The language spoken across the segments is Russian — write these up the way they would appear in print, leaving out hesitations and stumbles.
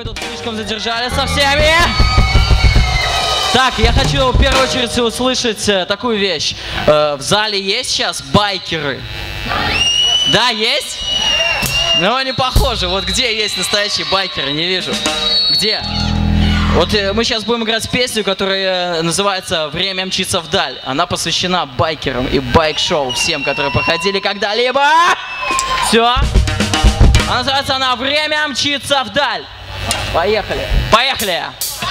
мы тут слишком задержались со всеми. Так, я хочу в первую очередь услышать такую вещь. В зале есть сейчас байкеры? Да, есть? Ну, не похоже. Вот где есть настоящие байкеры? Не вижу. Где? Вот мы сейчас будем играть песню, которая называется «Время мчится вдаль». Она посвящена байкерам и байк-шоу, всем, которые проходили когда-либо. Все. А называется она «Время мчится вдаль». Поехали. Поехали.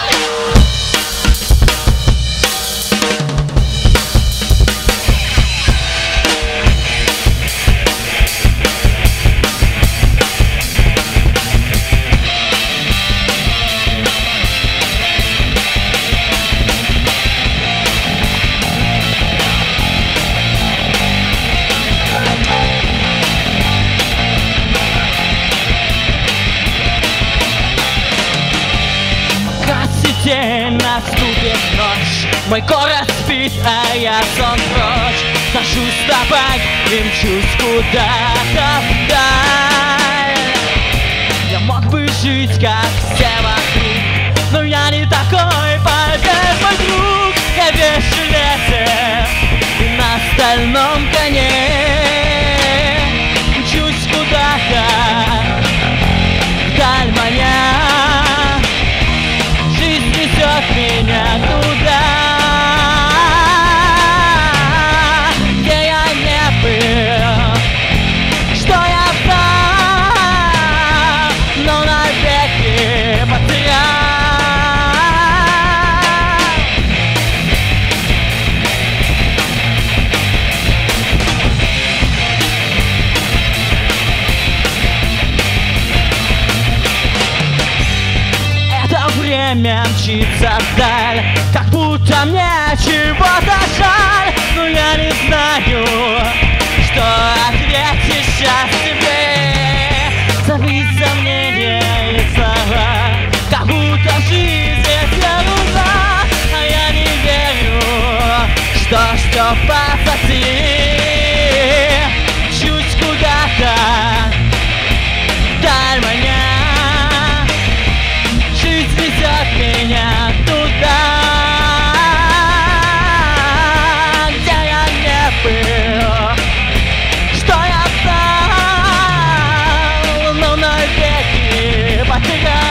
День наступит ночь, мой город спит, а я сон прочь. Сажусь на байк и мчусь куда-то вдаль. Я мог бы жить, как все вокруг, но я не такой, поверь, мой друг. Я весь в железе и на стальном коне мчусь куда-то вдаль моя. Несет меня туда, где я не был, что я там, но навеки потерял. Время мчится вдаль, как будто мне чего-то жаль, но я не знаю, что ответить сейчас тебе. Забыть сомнения и слова, как будто жизнь это ерунда, а я не верю, что позади. Чуть куда-то вдаль меня. Несет меня туда, где я не был, что я знал, но навеки потерял.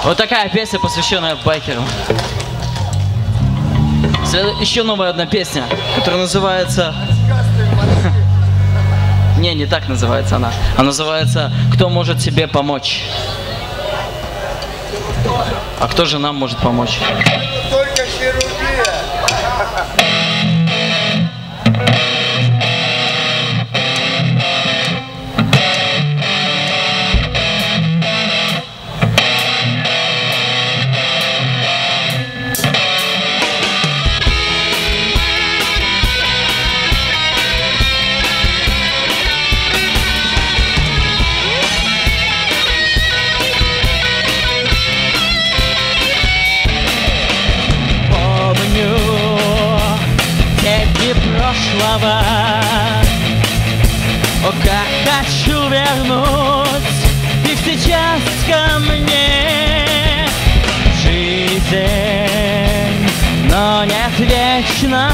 Вот такая песня, посвященная байкерам. Еще новая одна песня, которая называется... Не так называется она. Она называется «Кто может себе помочь?» А кто же нам может помочь? Только хирургия. Прошлого. О, как хочу вернуть их сейчас ко мне. Жизнь, но нет вечного,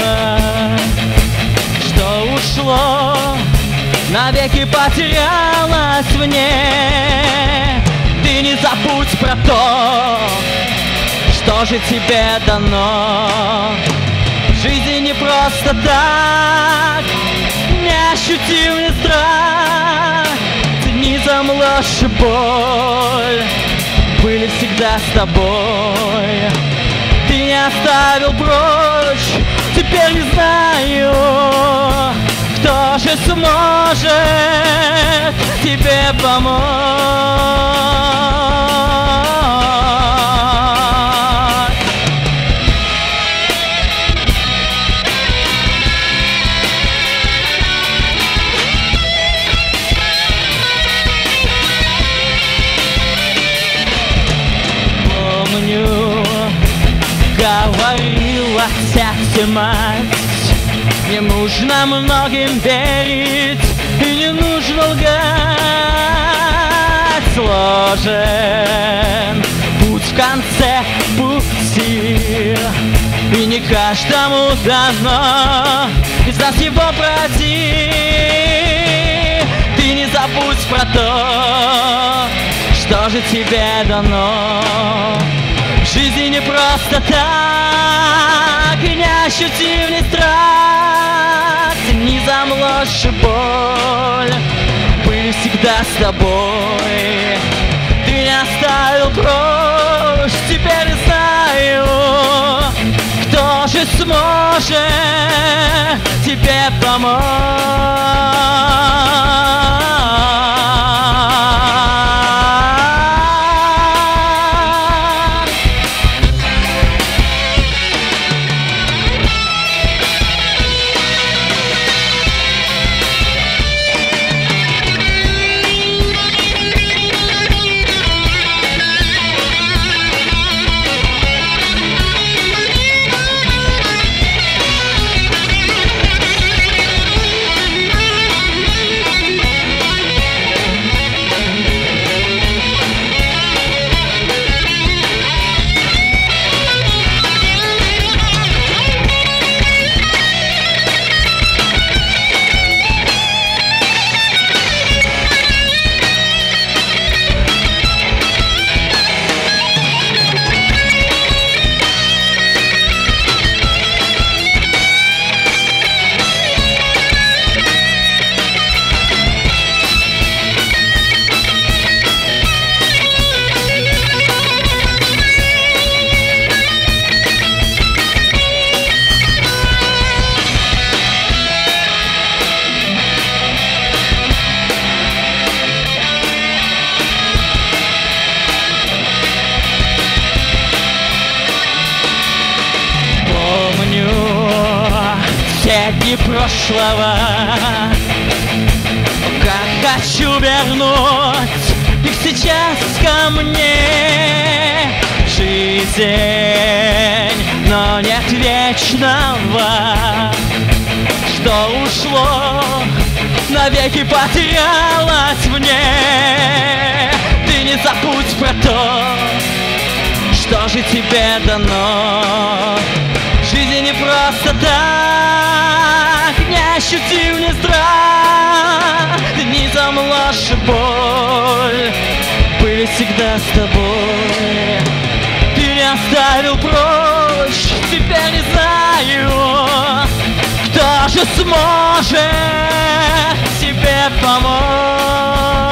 что ушло, навеки потерялось в ней. Ты не забудь про то, что же тебе дано. Жизнь не просто так, неощутимый страх. Цинизм, ложь и боль были всегда с тобой. Ты не оставил прочь, теперь не знаю, кто же сможет тебе помочь. Говорила отец мать, не нужно многим верить и не нужно лгать. Сложен путь в конце пути, и не каждому дано из нас его пройти. Ты не забудь про то, что же тебе дано. В жизни не просто так, и неощутимый страх. Цинизм, ложь и боль были всегда с тобой. Ты не оставил прочь, теперь знаю, кто же сможет тебе помочь. Дни прошлого, как хочу вернуть их сейчас ко мне. Жизнь, но нет вечного, что ушло, навеки потерялось в ней. Ты не забудь про то, что же тебе дано. Жизнь не просто так, неощутимый страх. Цинизм, ложь и боль были быть всегда с тобой. Ты не оставил прочь, теперь не знаю, кто же сможет тебе помочь.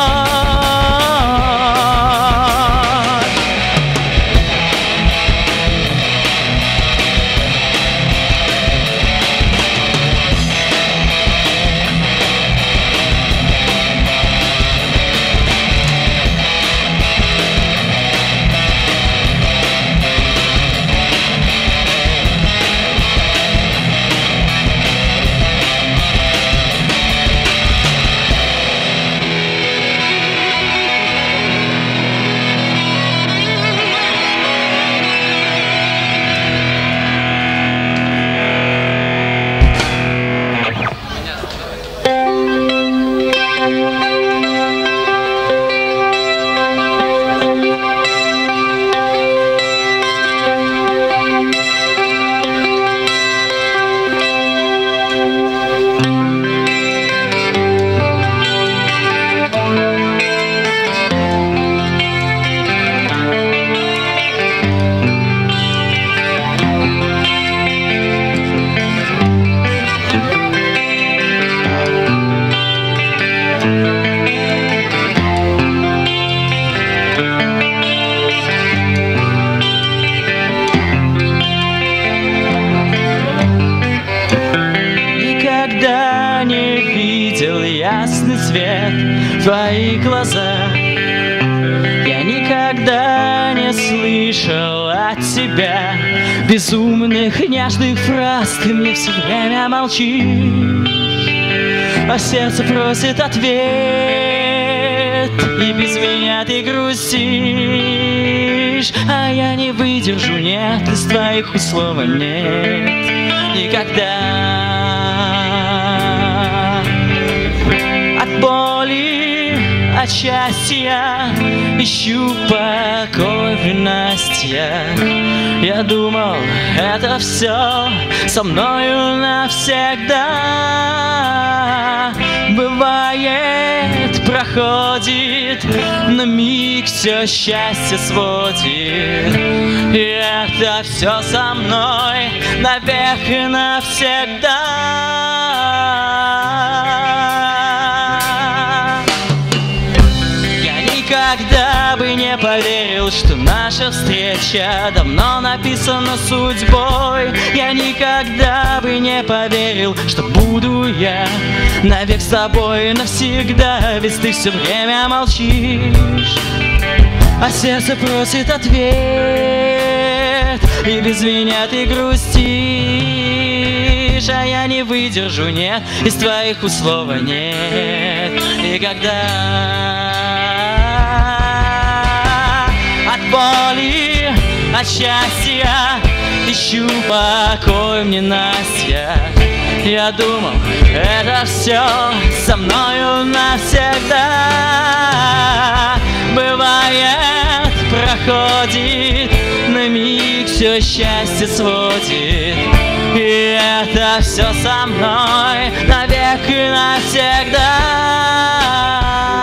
Никогда не видел ясный свет в твоих глазах. Я никогда не слышал от тебя безумных нежных фраз. Ты мне все время молчишь, а сердце просит ответ, и без меня ты грустишь. А я не выдержу, нет, из твоих слов нет никогда. От боли, от счастья ищу покой в ненастьях. Я думал, это все со мною навсегда. Бывает, проходит, на миг все счастье сводит. И это все со мной навек и навсегда. Никогда бы не поверил, что наша встреча давно написана судьбой. Я никогда бы не поверил, что буду я навек с тобой навсегда. Ведь ты все время молчишь, а сердце просит ответ, и без меня ты грустишь. А я не выдержу, нет, из твоих слов нет никогда. От боли, от счастья ищу покой в ненастьях. Я думал, это все со мною навсегда. Бывает, проходит, на миг все счастье сводит. И это все со мной навек и навсегда.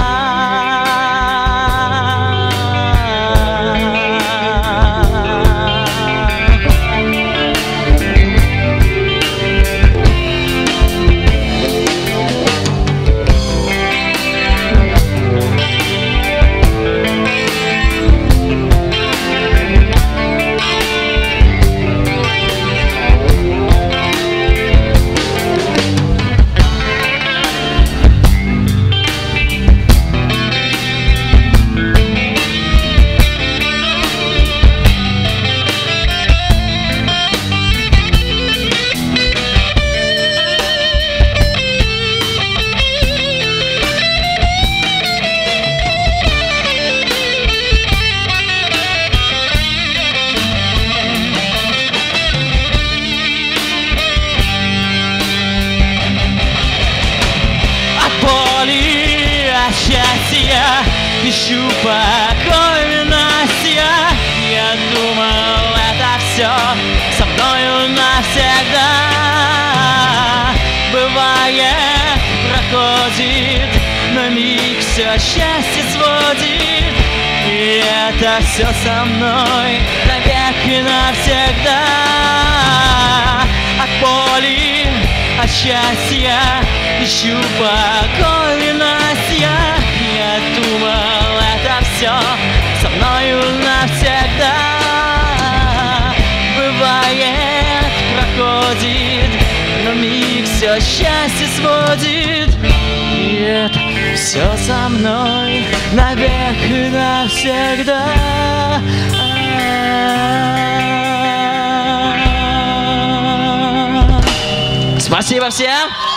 Ищу покой в ненастьях. Я думал, это все со мною навсегда. Бывает, проходит, на миг все счастье сводит. И это все со мной навек и навсегда. От боли, от счастья ищу покой ненастья. Я думал, это все со мною навсегда. Бывает, проходит, но миг все счастье сводит. И это все со мной навек и навсегда. Спасибо всем!